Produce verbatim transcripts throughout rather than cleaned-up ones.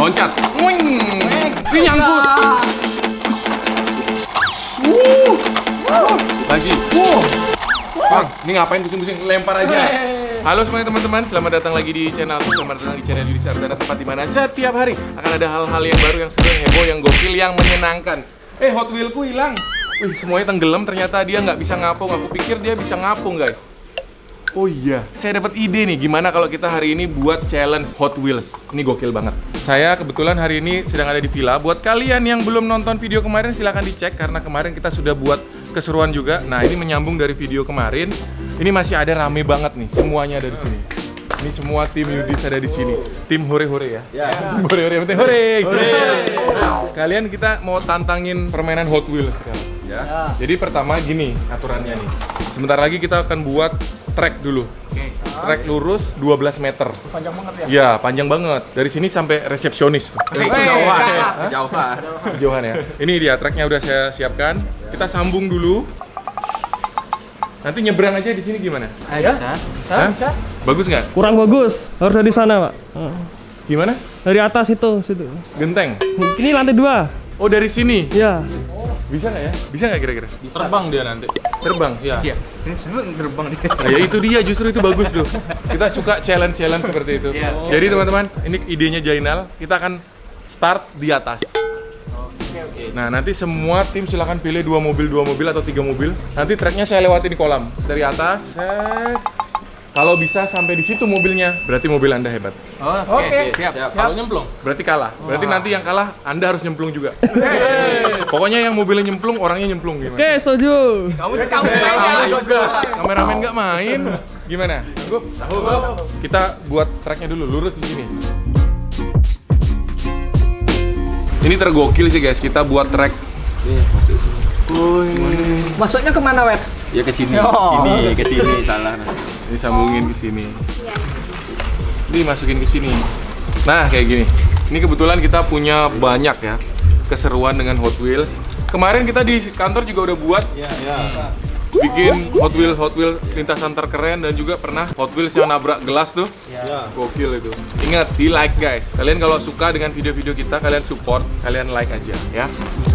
loncat. Wing. Ini nyangkut. Uh. Lagi. Bang, ini ngapain pusing-pusing? Lempar aja. Halo semuanya teman-teman, selamat datang lagi di channel aku. Selamat datang di channel Yudi Sardana, tempat dimana setiap hari akan ada hal-hal yang baru, yang seru, yang heboh, yang gokil, yang menyenangkan. Eh, Hot Wheelku hilang. Wih, semuanya tenggelam. Ternyata dia nggak bisa ngapung. Aku pikir dia bisa ngapung, guys. Oh iya, saya dapat ide nih. Gimana kalau kita hari ini buat challenge Hot Wheels? Ini gokil banget. Saya kebetulan hari ini sedang ada di villa. Buat kalian yang belum nonton video kemarin, silahkan dicek karena kemarin kita sudah buat keseruan juga. Nah, ini menyambung dari video kemarin. Ini masih ada rame banget nih. Semuanya ada di sini. Ini semua tim Yudis ada di sini. Tim hore-hore ya. Ya. Hore-hore, penting hore. Hore. Kalian kita mau tantangin permainan Hot Wheels sekarang. Ya. Ya. Jadi pertama gini aturannya nih. Sebentar lagi kita akan buat track dulu. Oke. Track lurus dua belas meter. Panjang banget ya? Iya, panjang banget. Dari sini sampai resepsionis. Kejauhan. Kejauhan. Kejauhan ya. Ini dia tracknya udah saya siapkan. Kita sambung dulu. Nanti nyebrang aja di sini gimana? Ya? Bisa. Bisa. Hah? Bisa. Bagus nggak? Kurang bagus. Harus dari sana, Pak. Gimana? Dari atas itu, situ. Genteng. Ini lantai dua. Oh, dari sini? Ya. Bisa nggak ya? Bisa nggak kira-kira? Terbang dia nanti. Terbang, ya. Iya. Ini sebenarnya terbang dia. Nah, ya itu dia, justru itu bagus tuh. Kita suka challenge-challenge seperti itu. Yeah. Oh, jadi teman-teman, ini idenya Jainal. Kita akan start di atas. Oke, oke. Nah, nanti semua tim silakan pilih dua mobil, dua mobil atau tiga mobil. Nanti tracknya saya lewatin di kolam dari atas. Set. Kalau bisa sampai di situ mobilnya, berarti mobil Anda hebat. Oh, oke. Okay. Siap. Siap. Kalau nyemplung, berarti kalah. Berarti oh. nanti yang kalah Anda harus nyemplung juga. Pokoknya yang mobilnya nyemplung, orangnya nyemplung gimana? Oke, setuju. Kamu kamu main juga. Kameramen nggak main. Gimana? Sanggup? Sanggup. Kita buat tracknya dulu, lurus di sini. Ini tergokil sih guys, kita buat track. Nih, masuk sini. Masuknya kemana, Wet? Ya ke sini, oh. sini, ke sini, salah. Ini sambungin ke sini. Ini masukin ke sini. Nah, kayak gini. Ini kebetulan kita punya banyak ya keseruan dengan Hot Wheels. Kemarin kita di kantor juga udah buat Ya, ya. bikin Hot Wheels, Hot Wheels lintasan terkeren dan juga pernah Hot Wheels yang nabrak gelas tuh. Ya. Gokil itu. Ingat, di like guys. Kalian kalau suka dengan video-video kita, kalian support, kalian like aja ya.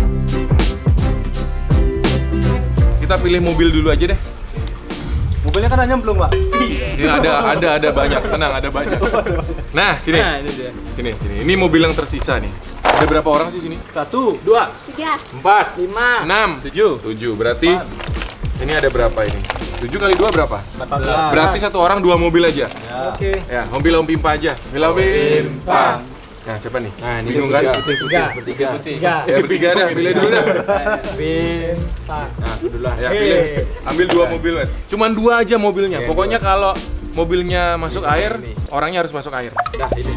Kita pilih mobil dulu aja deh. Mobilnya kan hanya nyemplung, Pak. Ini ada, ada, ada banyak. Tenang, ada banyak. Nah, sini. Nah, ini dia. Sini, sini. Ini mobil yang tersisa nih. Ada berapa orang sih sini? Satu, Dua, tiga, Empat, lima, enam, tujuh. Tujuh. Berarti ini ada berapa ini? Tujuh kali dua berapa? empat belas. Berarti satu orang dua mobil aja. Ya. Oke. Ya, mobil Om Pimpa aja. Mobil Om Pimpa. Nah, siapa nih? Nah, ini bingung kan? tiga, Bertiga. tiga. Ya, bertiga dah. Pilih dulu dah. Pinta. Nah, dulu lah. Ya, pilih. Ambil dua mobil, Wet. Cuman dua aja mobilnya. Pokoknya kalau mobilnya masuk air, orangnya harus masuk air. Nah, ini.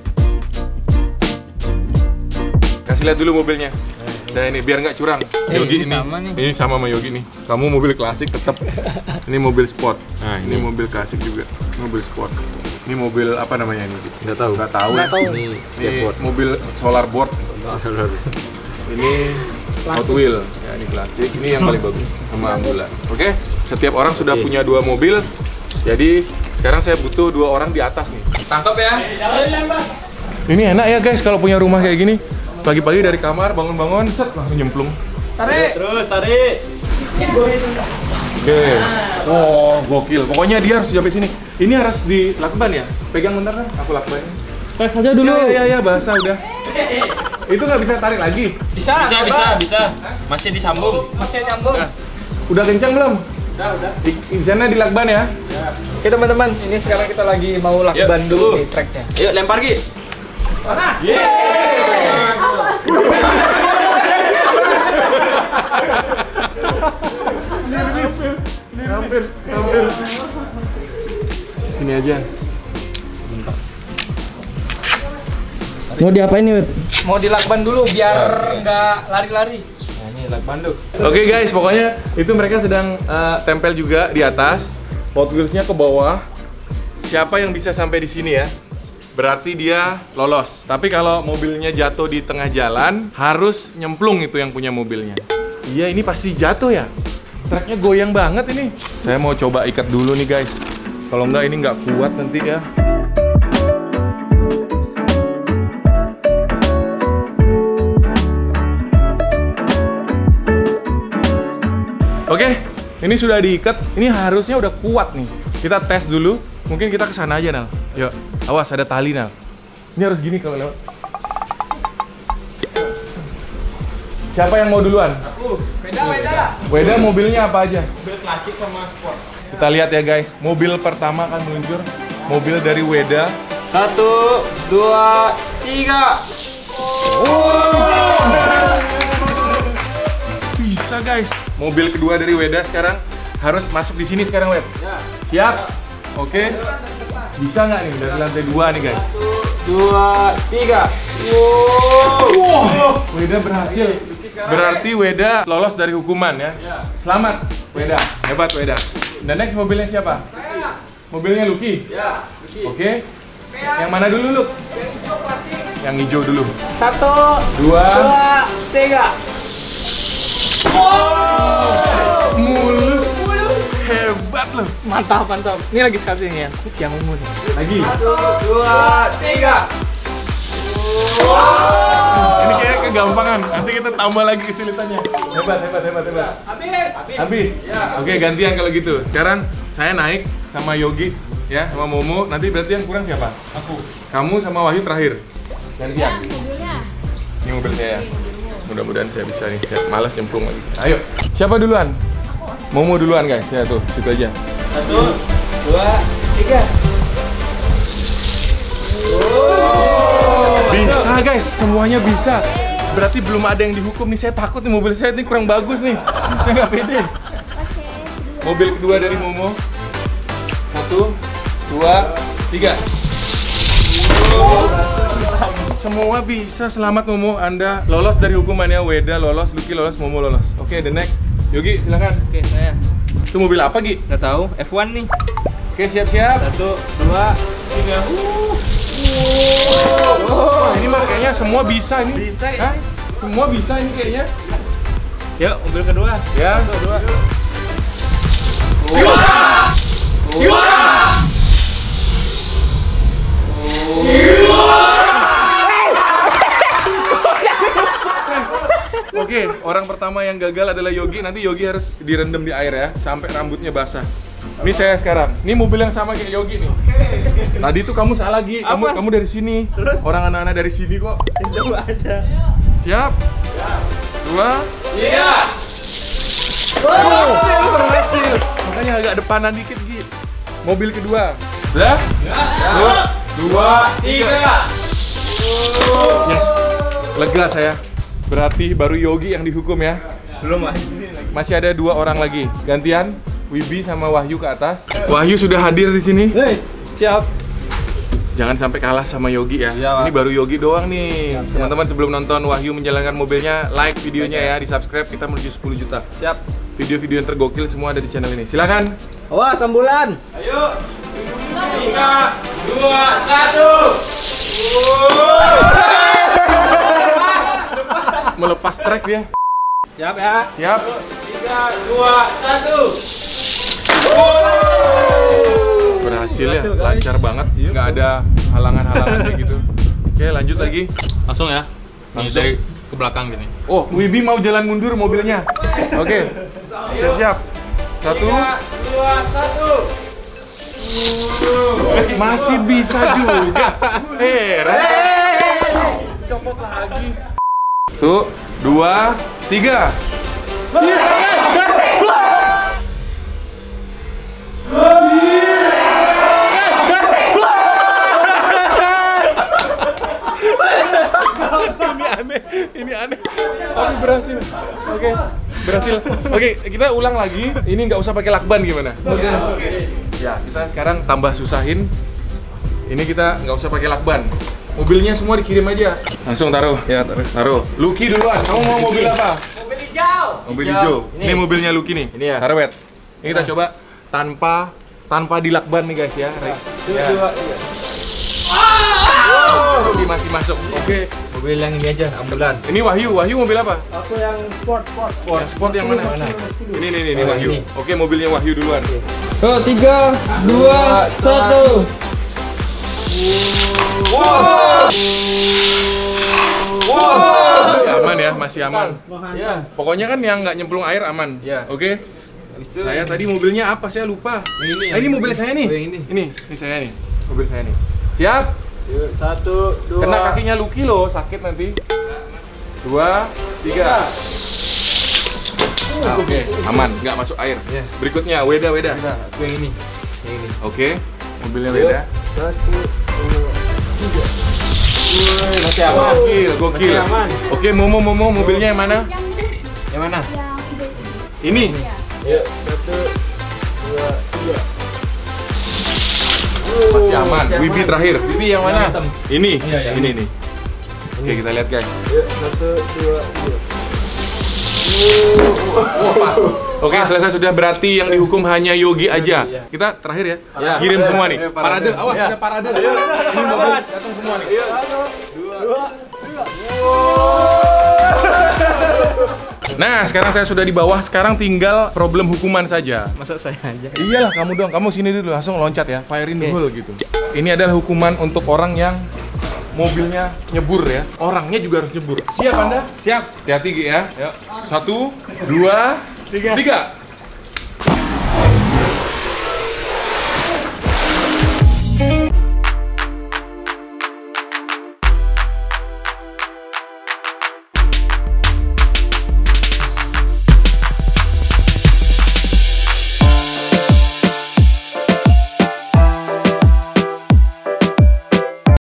Kasih lihat dulu mobilnya. Nah, ini biar nggak curang. Eh, Yogi ini ini, sama nih. ini sama sama Yogi nih. Kamu mobil klasik tetap. Ini mobil sport. Nah, ini mobil klasik juga. Mobil sport. Ini mobil apa namanya ini? Nggak tahu. Nggak tahu. Nggak tahu. Ini, ini skateboard. mobil solar board. Ini Hot Wheel. Ya, ini klasik. Ini yang paling bagus sama ambulan. Oke. Setiap orang sudah punya dua mobil. Jadi sekarang saya butuh dua orang di atas nih. Tangkap ya. Ini enak ya guys kalau punya rumah kayak gini. Pagi-pagi dari kamar bangun-bangun, set langsung nyemplung. Tarik. Terus tarik. Oke. Oh, gokil. Pokoknya dia harus sampai sini. Ini harus dilakban ya? Pegang bentar kan? Aku lakban. Tes aja dulu. Ya, ya, ya, basah udah. Itu nggak bisa tarik lagi? Bisa. Bisa, bisa, bisa. Masih disambung. Masih nyambung. Nah, udah kencang belum? Udah, udah. Di, di sana dilakban ya? Oke teman-teman, ini sekarang kita lagi mau lakban Yuk, dulu dulu. nih tracknya. Ayo lempar, Gi. Mana? Hampir, hampir. Sini aja. Mau diapain nih, Wet? Mau dilakban dulu biar nggak lari-lari. Nah, ini lakban lu. Oke guys, pokoknya itu mereka sedang uh, tempel juga di atas. Hot Wheels-nya ke bawah. Siapa yang bisa sampai di sini ya? Berarti dia lolos. Tapi kalau mobilnya jatuh di tengah jalan, harus nyemplung itu yang punya mobilnya. Iya, ini pasti jatuh ya. Tracknya goyang banget ini. Saya mau coba ikat dulu nih guys. Kalau enggak ini nggak kuat nanti ya. Oke, ini sudah diikat. Ini harusnya udah kuat nih. Kita tes dulu. Mungkin kita kesana aja, Nal. Yuk, awas ada tali, Nal. Ini harus gini kalau lewat. Siapa yang mau duluan? Aku. Weda, Weda. Weda mobilnya apa aja? Mobil klasik sama sport. Kita lihat ya guys. Mobil pertama akan meluncur. Mobil dari Weda. Satu, dua, tiga. Bisa guys. Mobil kedua dari Weda sekarang harus masuk di sini sekarang, Wed. Ya. Siap? Oke. Bisa nggak nih dari lantai dua nih guys? Satu, dua, tiga. Wow. Weda berhasil. Berarti Weda lolos dari hukuman ya. Selamat Weda. Hebat Weda. Dan next mobilnya siapa? Mobilnya Lucky. Ya. Oke. Yang mana dulu, Luk? Yang hijau dulu. Satu, Dua. dua, tiga. Mulus. Hebat loh. Mantap, mantap. Ini lagi sekali nih yang yang ungu nih. Lagi. Satu, dua, tiga. Ini kayak kegampangan. Nanti kita tambah lagi kesulitannya. Hebat, hebat, hebat, hebat. Habis. Habis. Ya. Oke, gantian kalau gitu. Sekarang saya naik sama Yogi ya, sama Momo. Nanti berarti yang kurang siapa? Aku. Kamu sama Wahyu terakhir. Gantian. Mobilnya. Ini mobil saya. Mudah-mudahan saya bisa nih. Saya malas nyemplung lagi. Ayo. Siapa duluan? Momo duluan, guys. Ya tuh, situ aja. Satu, dua, tiga. Bisa, guys. Semuanya bisa. Berarti belum ada yang dihukum nih. Saya takut nih mobil saya ini kurang bagus nih. Saya nggak pede. Mobil kedua dari Momo. Satu, dua, tiga. Semua bisa. Selamat Momo. Anda lolos dari hukumannya. Weda lolos, Lucky lolos, Momo lolos. Oke, the next. Yogi, silakan. Oke, saya. Itu mobil apa, Gi? Udah tahu F satu nih. Oke, siap-siap. Satu, dua, tiga. Wah, ini mah kayaknya semua bisa ini. Bisa ini. Hah? Semua bisa ini kayaknya. Yuk, mobil kedua. Ya. Satu, dua. Oke, orang pertama yang gagal adalah Yogi. Nanti Yogi harus direndam di air ya, sampai rambutnya basah. Ini saya sekarang. Ini mobil yang sama kayak Yogi nih. Tadi tuh kamu salah, Gi. Kamu, kamu dari sini. Orang anak-anak dari sini kok. Coba aja. Siap? Dua. Tiga. Oh, berhasil. Makanya agak depanan dikit, Gi. Mobil kedua. Dah? Dua, dua, Tiga. yes. Lega saya. Berarti baru Yogi yang dihukum ya. Belum, Mas. Masih ada dua orang lagi. Gantian Wibi sama Wahyu ke atas. Wahyu sudah hadir di sini. Hei, siap. Jangan sampai kalah sama Yogi ya. Iya, Ini Pak. baru Yogi doang nih. Siap, siap. Teman-teman sebelum nonton Wahyu menjalankan mobilnya, like videonya ya, di subscribe, kita menuju sepuluh juta. Siap. Video-video yang tergokil semua ada di channel ini. Silakan. Awas, ambulan. Ayo. Tiga, dua, satu. Melepas track dia. Siap ya. Siap. Tiga, dua, satu. Berhasil ya, Berhasil, guys. lancar banget. Nggak ada halangan-halangan kayak gitu. Oke, lanjut lagi. Langsung ya. Nih, Langsung. dari ke belakang gini. Oh, Wibi mau jalan mundur mobilnya. Oke, siap-siap. Satu. Tiga, dua, satu. Masih bisa juga. Heran. Copot lagi. Tuh, dua, tiga. Ini aneh, ini aneh. Tapi berhasil. Oke, berhasil. Oke, kita ulang lagi. Ini nggak usah pakai lakban gimana? Oke. Ya, kita sekarang tambah susahin. Ini kita nggak usah pakai lakban. Mobilnya semua dikirim aja. Langsung taruh. Ya, taruh. Taruh. Lucky duluan. Kamu mau mobil apa? Mobil hijau. Mobil Hijau. hijau. Ini. Ini mobilnya Lucky nih. Ini ya. Taruh, Wet. Ini kita coba tanpa tanpa dilakban nih guys ya. Satu, Ya. dua, tiga. Oh, ini masih masuk. Oke. Mobil yang ini aja, ambulan. Ini Wahyu. Wahyu mobil apa? Aku yang sport, sport, sport. Yang sport yang mana? Ini nih nih, nih Oh, Wahyu. ini. Oke, mobilnya Wahyu duluan. Oh, tiga, dua, satu. Wow. Wow. Masih aman ya, masih aman. Ya. Pokoknya kan yang nggak nyemplung air aman. Ya. Oke. Saya tadi mobilnya apa? Saya lupa. Ini, Ah, ini mobil saya nih. Oh, yang ini. Ini, ini saya nih. Mobil saya nih. Siap? Yuk, satu, dua. Kena kakinya Lucky loh, sakit nanti. Dua, tiga. Ah, Oke, aman, nggak masuk air. Iya. Berikutnya, Weda, Weda. Nah, aku yang ini. Yang ini. Oke, mobilnya Yuk, Weda. satu, dua, tiga. Woi, masih aman. Gokil, gokil. Masih aman. Oke, Momo, Momo, mobilnya yang mana? Yang mana? Ini. Yuk, satu, dua, tiga. Masih aman. Masih Wibi aman. terakhir. Wibi yang mana? hitam. Ini, Iya, iya. ini nih. Oke, kita lihat guys. Yuk, satu, dua, tiga. Oh, pas. Oke, selesai sudah, berarti yang dihukum hanya Yogi aja. Iya. Kita terakhir ya. Ya. Kirim Ayo, semua nih. ayo, Parade. parade. Awas, Ya. ada parade. Ini mobil datang semua nih. Nah, sekarang saya sudah di bawah. Sekarang tinggal problem hukuman saja. Masa saya aja? Iyalah, kamu dong. Kamu sini dulu, langsung loncat ya. Fire in the Oke. hole gitu. Ini adalah hukuman untuk orang yang mobilnya nyebur ya. Orangnya juga harus nyebur. Siap Anda? Siap. Hati-hati Gi, ya. Yuk. Satu, dua, tiga.